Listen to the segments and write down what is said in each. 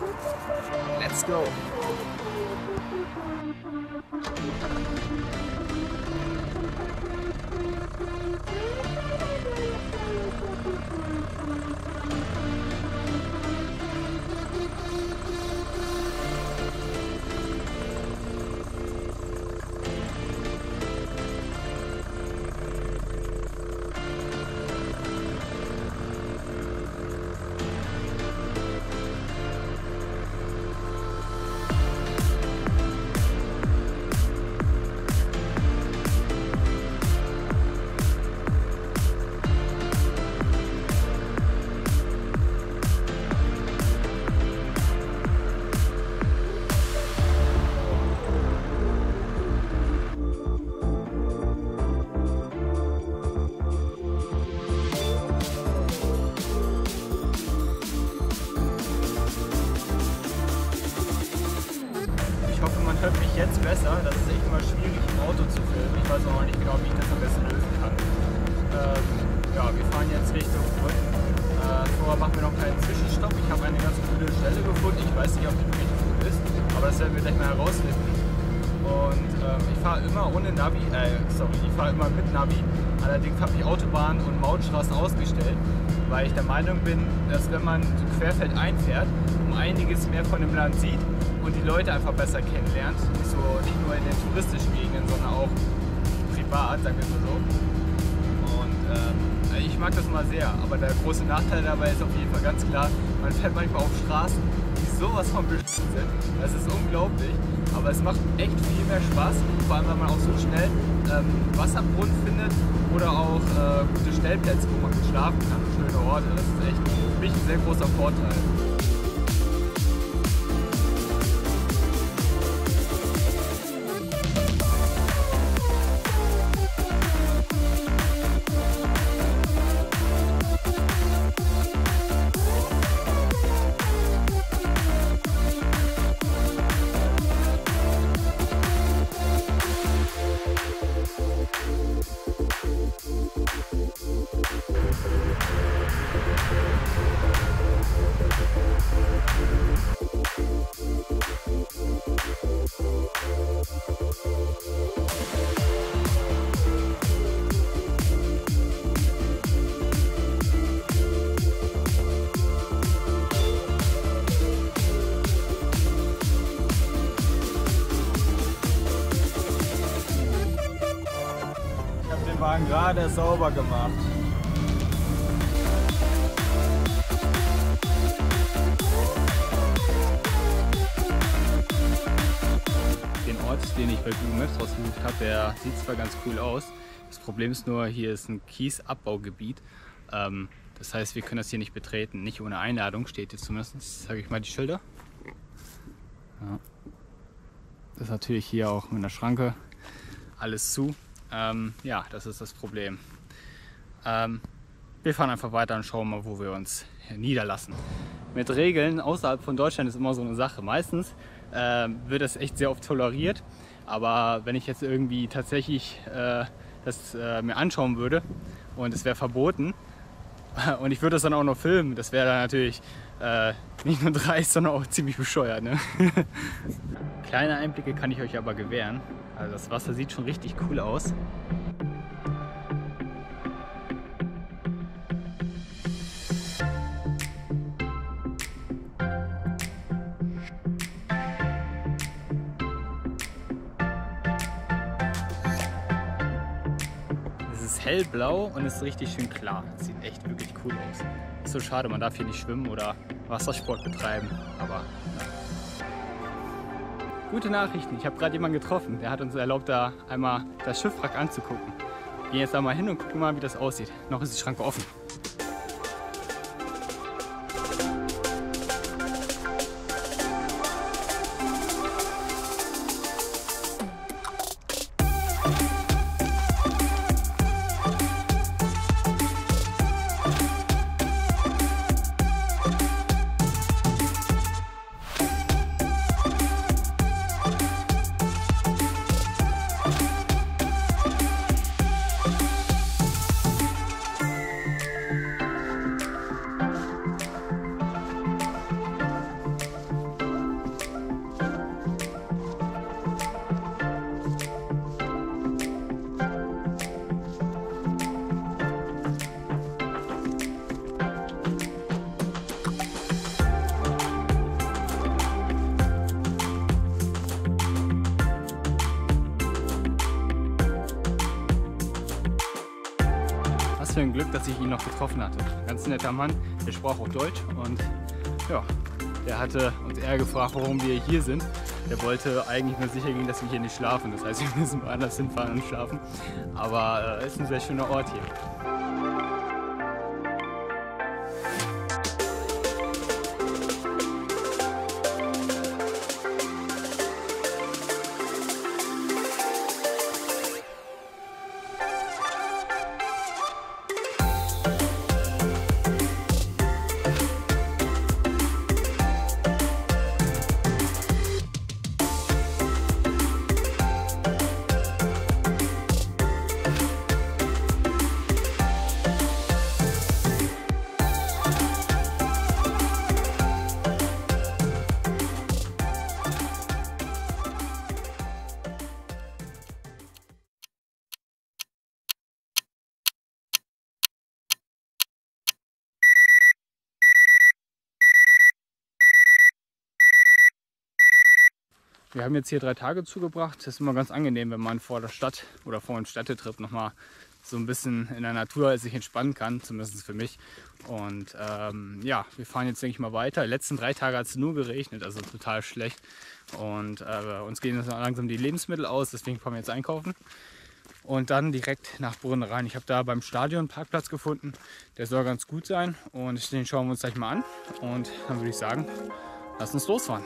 Let's go! hört mich jetzt besser. Das ist echt immer schwierig im Auto zu filmen. Ich weiß auch nicht genau, wie ich das am besten lösen kann. Ja, wir fahren jetzt Richtung Brünn. Vorher machen wir noch einen kleinen Zwischenstopp. Ich habe eine ganz coole Stelle gefunden. Ich weiß nicht, ob die wirklich gut ist, aber das werden wir gleich mal herausfinden. Und ich fahre immer ohne Navi, ich fahre immer mit Navi. Allerdings habe ich Autobahnen und Mautstraßen ausgestellt, weil ich der Meinung bin, dass wenn man so querfeld einfährt, um einiges mehr von dem Land sieht und die Leute einfach besser kennenlernt. Nicht nur in den touristischen Gegenden, sondern auch privat, sagen wir mal so. Und ich mag das mal sehr, aber der große Nachteil dabei ist auf jeden Fall ganz klar, man fährt manchmal auf Straßen, die sowas von beschissen sind. Das ist unglaublich, aber es macht echt viel mehr Spaß, vor allem weil man auch so schnell Wasserbrunnen findet oder auch gute Stellplätze, wo man gut schlafen kann und schöne Orte. Das ist echt für mich ein sehr großer Vorteil. Wagen gerade sauber gemacht. Den Ort, den ich bei Google Maps rausgesucht habe, der sieht zwar ganz cool aus. Das Problem ist nur, hier ist ein Kiesabbaugebiet. Das heißt, wir können das hier nicht betreten. Nicht ohne Einladung, steht hier zumindest. Sage ich mal die Schilder. Ja. Das ist natürlich hier auch mit einer Schranke alles zu. Ja, das ist das Problem. Wir fahren einfach weiter und schauen mal, wo wir uns niederlassen. Mit Regeln außerhalb von Deutschland ist immer so eine Sache. Meistens wird das echt sehr oft toleriert, aber wenn ich jetzt irgendwie tatsächlich das mir anschauen würde und es wäre verboten und ich würde das dann auch noch filmen, das wäre dann natürlich nicht nur dreist, sondern auch ziemlich bescheuert, ne? Kleine Einblicke kann ich euch aber gewähren. Also das Wasser sieht schon richtig cool aus. Es ist hellblau und es ist richtig schön klar. Es sieht echt wirklich cool aus. Ist so schade, man darf hier nicht schwimmen oder Wassersport betreiben, aber ja. Gute Nachrichten, ich habe gerade jemanden getroffen, der hat uns erlaubt, da einmal das Schiffwrack anzugucken. Wir gehen jetzt da mal hin und gucken mal, wie das aussieht. Noch ist die Schranke offen. was für ein Glück, dass ich ihn noch getroffen hatte. Ganz netter Mann, der sprach auch Deutsch und ja, der hatte uns eher gefragt, warum wir hier sind. Der wollte eigentlich nur sicher gehen, dass wir hier nicht schlafen. Das heißt, wir müssen woanders hinfahren und schlafen. Aber es ist ein sehr schöner Ort hier. Wir haben jetzt hier 3 Tage zugebracht. Das ist immer ganz angenehm, wenn man vor der Stadt oder vor einem Städtetrip nochmal so ein bisschen in der Natur sich entspannen kann, zumindest für mich. Und ja, wir fahren jetzt, denke ich mal, weiter. Die letzten 3 Tage hat es nur geregnet, also total schlecht. Und uns gehen jetzt langsam die Lebensmittel aus, deswegen fahren wir jetzt einkaufen. Und dann direkt nach Brunn rein. Ich habe da beim Stadion einen Parkplatz gefunden, der soll ganz gut sein. Und den schauen wir uns gleich mal an. Und dann würde ich sagen, lass uns losfahren.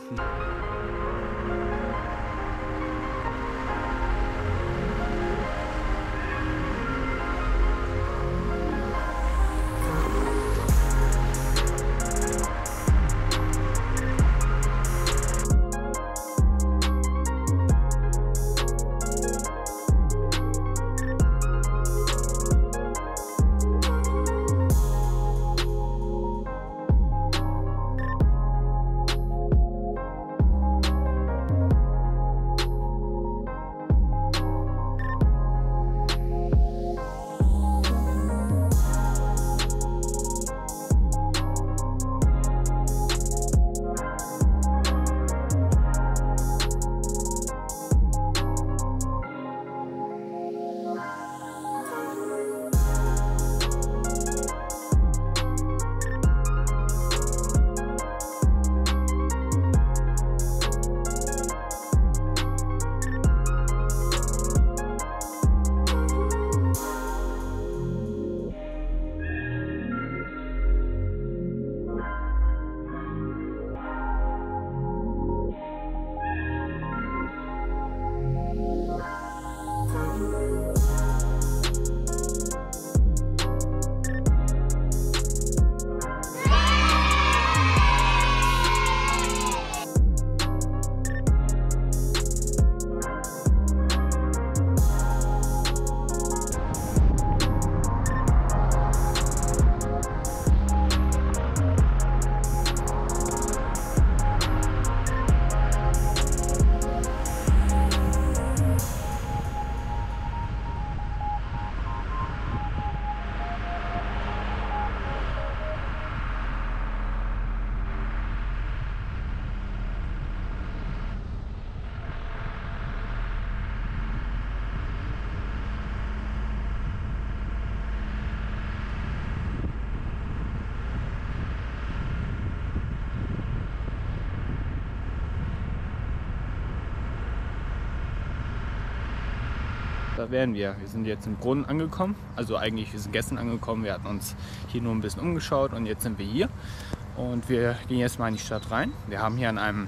Da wären wir. Wir sind jetzt im Brunnen angekommen. Also eigentlich, wir sind gestern angekommen. Wir hatten uns hier nur ein bisschen umgeschaut und jetzt sind wir hier. Und wir gehen jetzt mal in die Stadt rein. Wir haben hier an einem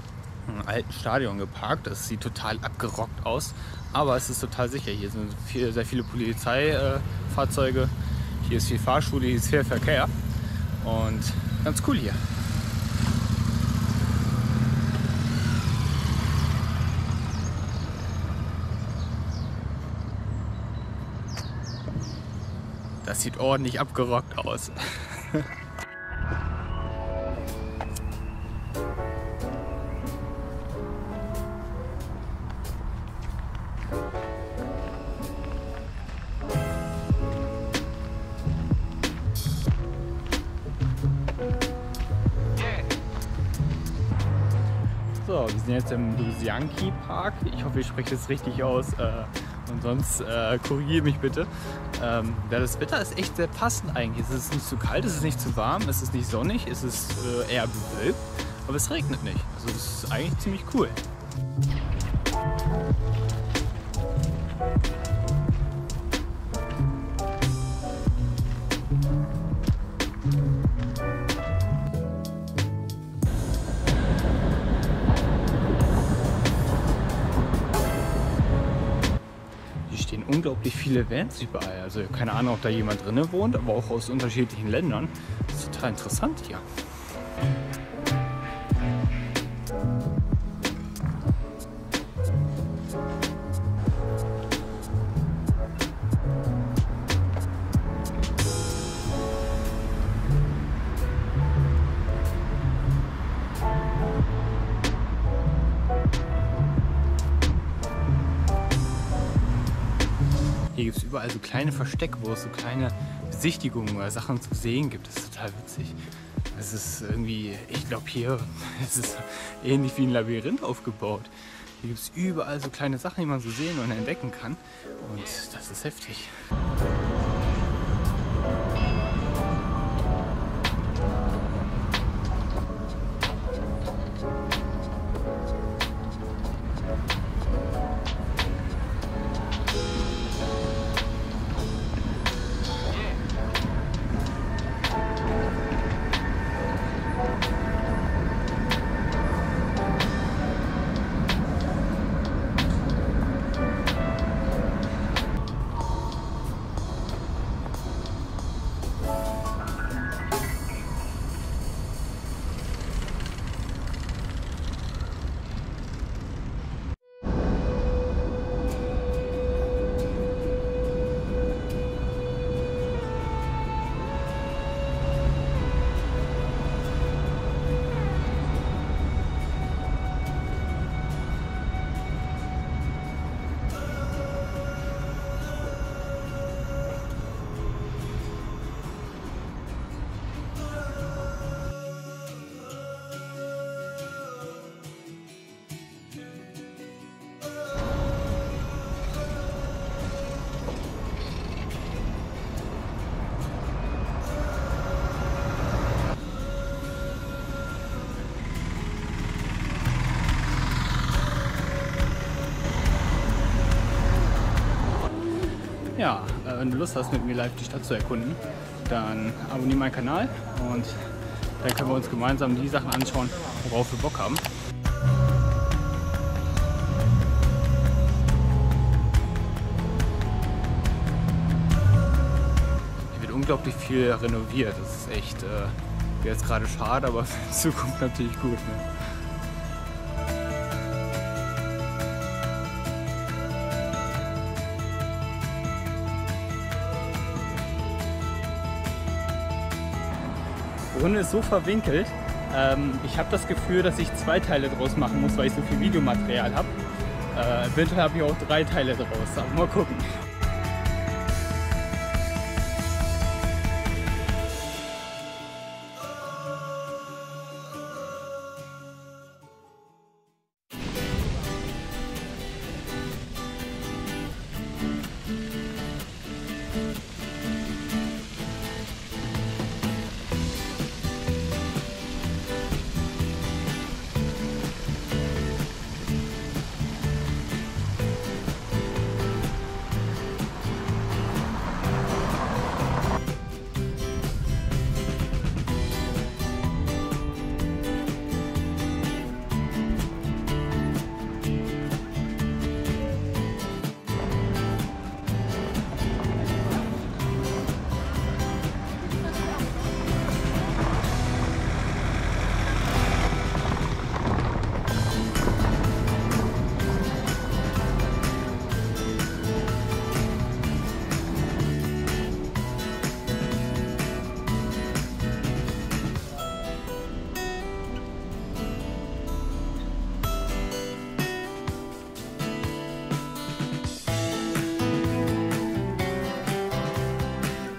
alten Stadion geparkt. Das sieht total abgerockt aus. Aber es ist total sicher. Hier sind sehr viele Polizeifahrzeuge. Hier ist viel Fahrschule, hier ist viel Verkehr. Und ganz cool hier. Das sieht ordentlich abgerockt aus. So, wir sind jetzt im Lusianki Park. Ich hoffe, ich spreche es richtig aus. und sonst korrigiere mich bitte. Ja, das Wetter ist echt sehr passend eigentlich. Es ist nicht zu kalt, es ist nicht zu warm, es ist nicht sonnig, es ist eher bewölkt, aber es regnet nicht. Also das ist eigentlich ziemlich cool. Unglaublich viele Vans überall. Also keine Ahnung, ob da jemand drinne wohnt, aber auch aus unterschiedlichen Ländern. Das ist total interessant hier. Hier gibt es überall so kleine Verstecke, wo es so kleine Besichtigungen oder Sachen zu sehen gibt. Das ist total witzig. Es ist irgendwie, ich glaube hier, es ist ähnlich wie ein Labyrinth aufgebaut. Hier gibt es überall so kleine Sachen, die man so sehen und entdecken kann. Und das ist heftig. Ja, wenn du Lust hast, mit mir live die Stadt zu erkunden, dann abonniere meinen Kanal und dann können wir uns gemeinsam die Sachen anschauen, worauf wir Bock haben. Hier wird unglaublich viel renoviert. Das ist echt, wäre jetzt gerade schade, aber für die Zukunft natürlich gut. Ne? Die Runde ist so verwinkelt. Ich habe das Gefühl, dass ich 2 Teile draus machen muss, weil ich so viel Videomaterial habe. Eventuell habe ich auch 3 Teile draus, aber mal gucken.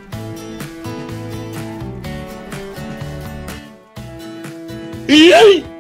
Yay!